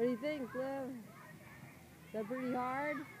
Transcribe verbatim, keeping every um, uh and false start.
What do you think, Liv? Is that pretty hard?